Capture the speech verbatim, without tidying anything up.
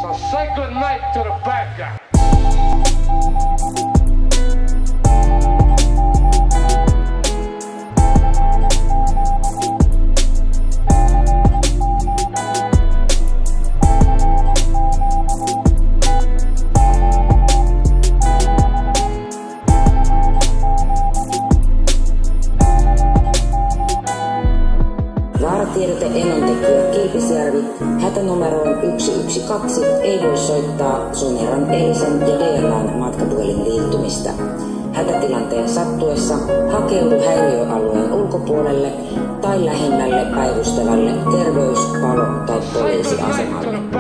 So say good night to the bad guy. Vaaratiedote Enontekijä Kilpisjärvi, hätänumeroon yksi yksi kaksi ei voi soittaa Soneran Elisen ja D L A:n matkapuhelin liittymistä. Hätätilanteen sattuessa hakeudu häiriöalueen ulkopuolelle tai lähimmälle päivystävälle terveys-, palo- tai poliisiasemalle.